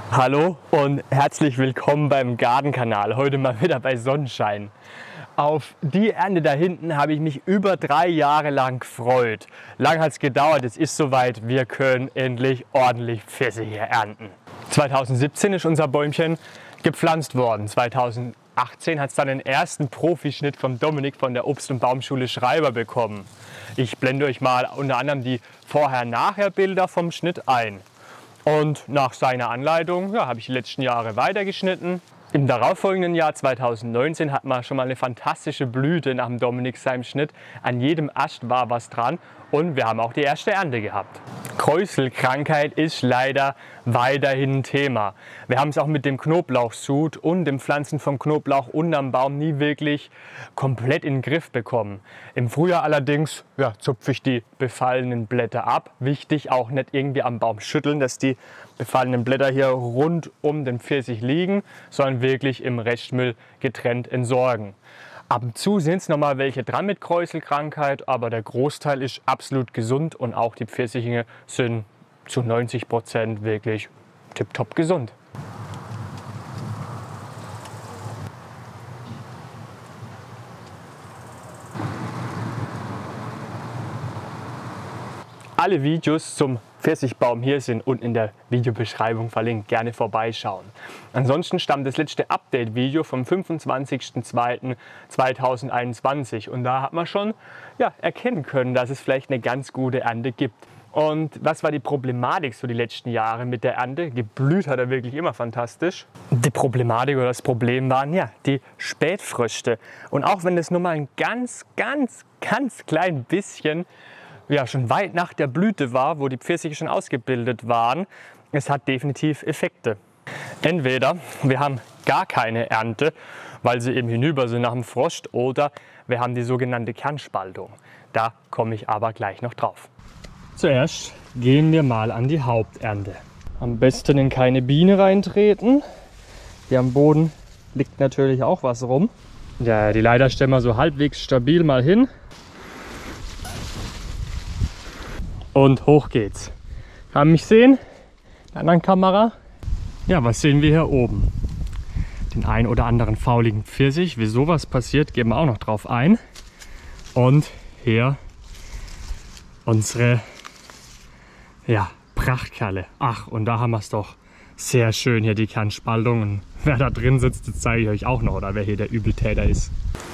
Hallo und herzlich willkommen beim Gartenkanal. Heute mal wieder bei Sonnenschein. Auf die Ernte da hinten habe ich mich über 3 Jahre lang gefreut. Lang hat es gedauert, es ist soweit, wir können endlich ordentlich Pfirsiche ernten. 2017 ist unser Bäumchen gepflanzt worden. 2018 hat es dann den ersten Profischnitt vom Dominik von der Obst- und Baumschule Schreiber bekommen. Ich blende euch mal unter anderem die Vorher-Nachher-Bilder vom Schnitt ein. Und nach seiner Anleitung habe ich die letzten Jahre weitergeschnitten. Im darauffolgenden Jahr 2019 hat man schon mal eine fantastische Blüte nach dem Dominik seinem Schnitt. An jedem Ast war was dran und wir haben auch die erste Ernte gehabt. Kräuselkrankheit ist leider weiterhin ein Thema. Wir haben es auch mit dem Knoblauchsud und dem Pflanzen vom Knoblauch unterm Baum nie wirklich komplett in den Griff bekommen. Im Frühjahr allerdings zupfe ich die befallenen Blätter ab. Wichtig, auch nicht irgendwie am Baum schütteln, dass die befallenen Blätter hier rund um den Pfirsich liegen, sondern wirklich im Restmüll getrennt entsorgen. Ab und zu sind es noch mal welche dran mit Kräuselkrankheit, aber der Großteil ist absolut gesund und auch die Pfirsiche sind zu 90% wirklich tipptopp gesund. Alle Videos zum Pfirsichbaum hier sind unten in der Videobeschreibung verlinkt. Gerne vorbeischauen. Ansonsten stammt das letzte Update-Video vom 25.02.2021 und da hat man schon erkennen können, dass es vielleicht eine ganz gute Ernte gibt. Und was war die Problematik so die letzten Jahre mit der Ernte? Geblüht hat er wirklich immer fantastisch. Die Problematik oder das Problem waren die Spätfrüchte. Und auch wenn das nur mal ein ganz klein bisschen schon weit nach der Blüte war, wo die Pfirsiche schon ausgebildet waren, es hat definitiv Effekte. Entweder wir haben gar keine Ernte, weil sie eben hinüber sind nach dem Frost, oder wir haben die sogenannte Kernspaltung. Da komme ich aber gleich noch drauf. Zuerst gehen wir mal an die Haupternte. Am besten in keine Biene reintreten. Hier am Boden liegt natürlich auch was rum. Ja, die Leiter stellen wir so halbwegs stabil mal hin. Und hoch geht's. Kann mich sehen? In der anderen Kamera. Ja, was sehen wir hier oben? Den ein oder anderen fauligen Pfirsich. Wie sowas passiert, gehen wir auch noch drauf ein. Und hier unsere Prachtkerle. Ach, und da haben wir es doch sehr schön hier, die Kernspaltung. Und wer da drin sitzt, das zeige ich euch auch noch, oder wer hier der Übeltäter ist.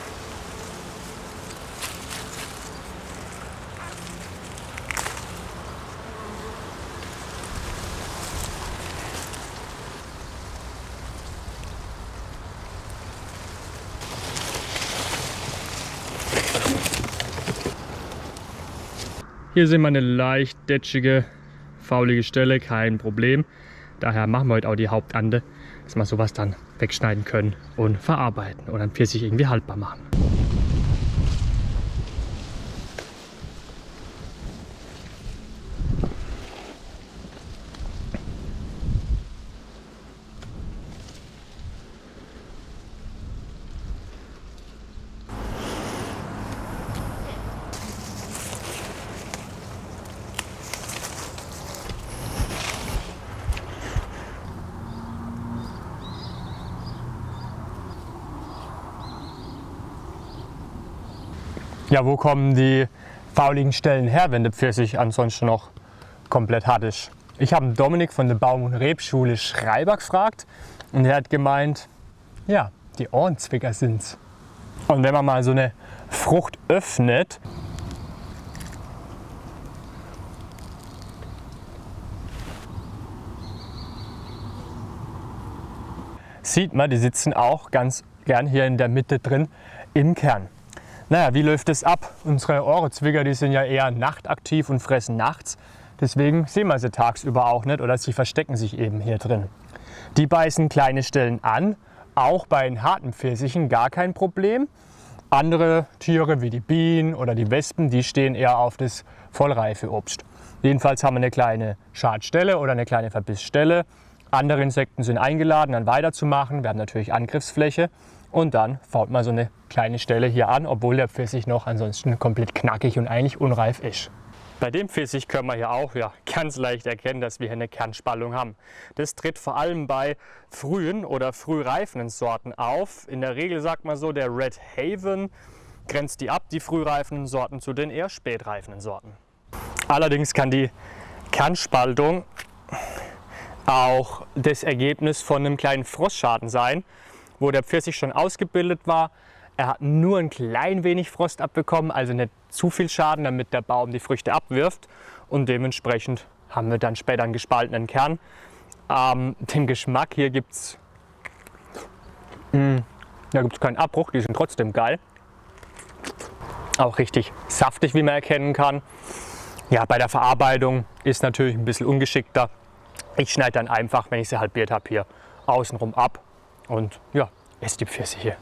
Hier sehen wir eine leicht detschige, faulige Stelle, kein Problem. Daher machen wir heute auch die Haupternte, dass wir sowas dann wegschneiden können und verarbeiten und dann Pfirsich irgendwie haltbar machen. Ja, wo kommen die fauligen Stellen her, wenn der Pfirsich ansonsten noch komplett hart ist? Ich habe Dominik von der Baum- und Rebschule Schreiber gefragt und er hat gemeint, ja, die Ohrenzwicker sind's. Und wenn man mal so eine Frucht öffnet, sieht man, die sitzen auch ganz gern hier in der Mitte drin im Kern. Naja, wie läuft es ab? Unsere Ohrenzwicker, die sind ja eher nachtaktiv und fressen nachts. Deswegen sehen wir sie tagsüber auch nicht oder sie verstecken sich eben hier drin. Die beißen kleine Stellen an, auch bei den harten Pfirsichen gar kein Problem. Andere Tiere wie die Bienen oder die Wespen, die stehen eher auf das vollreife Obst. Jedenfalls haben wir eine kleine Schadstelle oder eine kleine Verbissstelle. Andere Insekten sind eingeladen, dann weiterzumachen. Wir haben natürlich Angriffsfläche. Und dann fault man so eine kleine Stelle hier an, obwohl der Pfirsich noch ansonsten komplett knackig und eigentlich unreif ist. Bei dem Pfirsich können wir hier auch ganz leicht erkennen, dass wir hier eine Kernspaltung haben. Das tritt vor allem bei frühen oder frühreifenden Sorten auf. In der Regel sagt man so, der Red Haven grenzt die ab, die frühreifenden Sorten, zu den eher spätreifenden Sorten. Allerdings kann die Kernspaltung auch das Ergebnis von einem kleinen Frostschaden sein, wo der Pfirsich schon ausgebildet war. Er hat nur ein klein wenig Frost abbekommen, also nicht zu viel Schaden, damit der Baum die Früchte abwirft. Und dementsprechend haben wir dann später einen gespaltenen Kern. Den Geschmack hier gibt es keinen Abbruch, die sind trotzdem geil. Auch richtig saftig, wie man erkennen kann. Ja, bei der Verarbeitung ist natürlich ein bisschen ungeschickter. Ich schneide dann einfach, wenn ich sie halbiert habe, hier außenrum ab und ja, esse die Pfirsiche.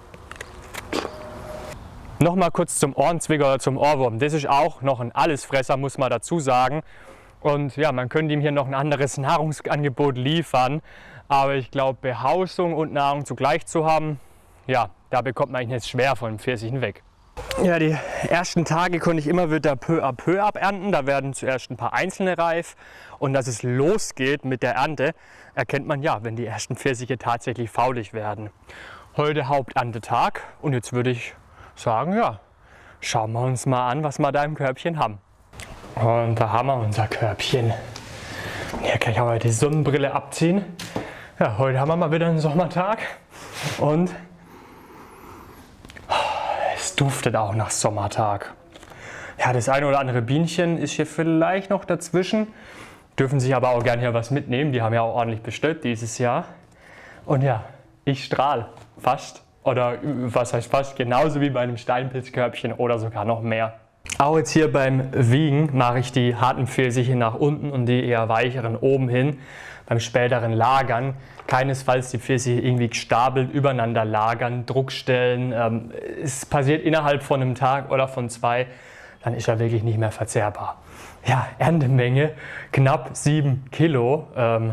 Nochmal kurz zum Ohrenzwicker oder zum Ohrwurm. Das ist auch noch ein Allesfresser, muss man dazu sagen. Und ja, man könnte ihm hier noch ein anderes Nahrungsangebot liefern. Aber ich glaube, Behausung und Nahrung zugleich zu haben, ja, da bekommt man eigentlich jetzt schwer von den Pfirsichen weg. Ja, die ersten Tage konnte ich immer wieder peu à peu abernten. Da werden zuerst ein paar einzelne reif. Und dass es losgeht mit der Ernte, erkennt man ja, wenn die ersten Pfirsiche tatsächlich faulig werden. Heute Haupterntetag und jetzt würde ich sagen, ja, schauen wir uns mal an, was wir da im Körbchen haben. Und da haben wir unser Körbchen. Hier kann ich aber die Sonnenbrille abziehen. Ja, heute haben wir mal wieder einen Sommertag und es duftet auch nach Sommertag. Ja, das eine oder andere Bienchen ist hier vielleicht noch dazwischen. Dürfen sich aber auch gerne hier was mitnehmen. Die haben ja auch ordentlich bestellt dieses Jahr. Und ja, ich strahle fast. Oder was heißt fast, genauso wie bei einem Steinpilzkörbchen oder sogar noch mehr. Auch jetzt hier beim Wiegen mache ich die harten Pfirsiche nach unten und die eher weicheren oben hin. Beim späteren Lagern keinesfalls die Pfirsiche irgendwie gestapelt übereinander lagern, Druckstellen. Es passiert innerhalb von einem Tag oder von 2, dann ist er wirklich nicht mehr verzehrbar. Ja, Erntemenge knapp 7 Kilo.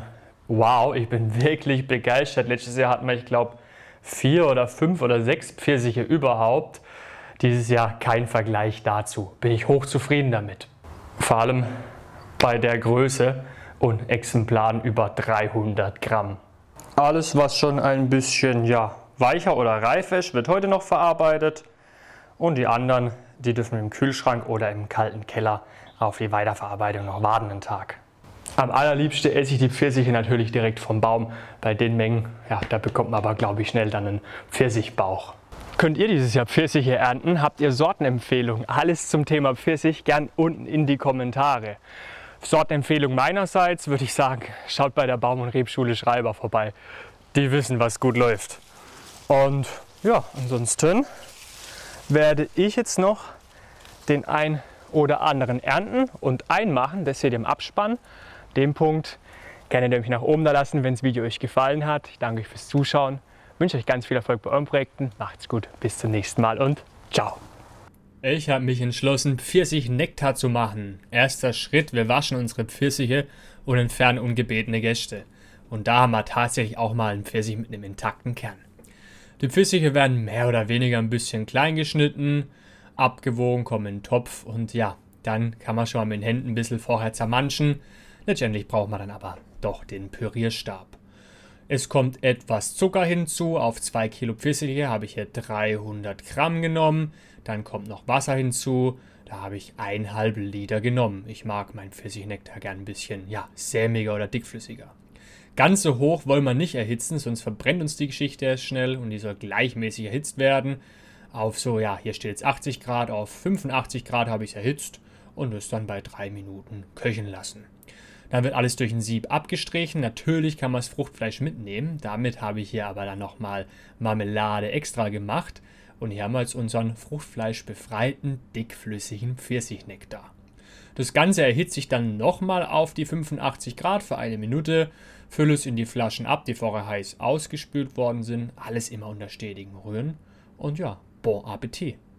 Wow, ich bin wirklich begeistert. Letztes Jahr hatten wir, ich glaube, 4 oder 5 oder 6 Pfirsiche überhaupt. Dieses Jahr kein Vergleich dazu. Bin ich hochzufrieden damit. Vor allem bei der Größe und Exemplaren über 300 Gramm. Alles, was schon ein bisschen weicher oder reif ist, wird heute noch verarbeitet. Und die anderen, die dürfen im Kühlschrank oder im kalten Keller auf die Weiterverarbeitung noch warten einen Tag. Am allerliebsten esse ich die Pfirsiche natürlich direkt vom Baum. Bei den Mengen, da bekommt man aber, glaube ich, schnell dann einen Pfirsichbauch. Könnt ihr dieses Jahr Pfirsiche ernten? Habt ihr Sortenempfehlungen? Alles zum Thema Pfirsich gern unten in die Kommentare. Sortenempfehlung meinerseits würde ich sagen, schaut bei der Baum- und Rebschule Schreiber vorbei. Die wissen, was gut läuft. Und ja, ansonsten werde ich jetzt noch den ein oder anderen ernten und einmachen. Das seht ihr im Abspann. Den Punkt gerne nämlich nach oben da lassen, wenn das Video euch gefallen hat. Ich danke euch fürs Zuschauen. Wünsche euch ganz viel Erfolg bei euren Projekten. Macht's gut, bis zum nächsten Mal und ciao. Ich habe mich entschlossen, Pfirsich-Nektar zu machen. Erster Schritt, wir waschen unsere Pfirsiche und entfernen ungebetene Gäste. Und da haben wir tatsächlich auch mal einen Pfirsich mit einem intakten Kern. Die Pfirsiche werden mehr oder weniger ein bisschen klein geschnitten, abgewogen, kommen in den Topf und ja, dann kann man schon mal mit den Händen ein bisschen vorher zermanschen. Letztendlich braucht man dann aber doch den Pürierstab. Es kommt etwas Zucker hinzu. Auf 2 Kilo Pfirsiche habe ich hier 300 Gramm genommen. Dann kommt noch Wasser hinzu. Da habe ich 1,5 Liter genommen. Ich mag meinen Pfirsichnektar gern ein bisschen sämiger oder dickflüssiger. Ganz so hoch wollen wir nicht erhitzen, sonst verbrennt uns die Geschichte erst schnell und die soll gleichmäßig erhitzt werden. Auf hier steht jetzt 80 Grad, auf 85 Grad habe ich es erhitzt und es dann bei 3 Minuten köcheln lassen. Dann wird alles durch ein Sieb abgestrichen. Natürlich kann man das Fruchtfleisch mitnehmen. Damit habe ich hier aber dann nochmal Marmelade extra gemacht. Und hier haben wir jetzt unseren fruchtfleischbefreiten, dickflüssigen Pfirsichnektar. Das Ganze erhitze ich dann nochmal auf die 85 Grad für 1 Minute. Fülle es in die Flaschen ab, die vorher heiß ausgespült worden sind. Alles immer unter stetigem Rühren. Und ja, bon Appetit!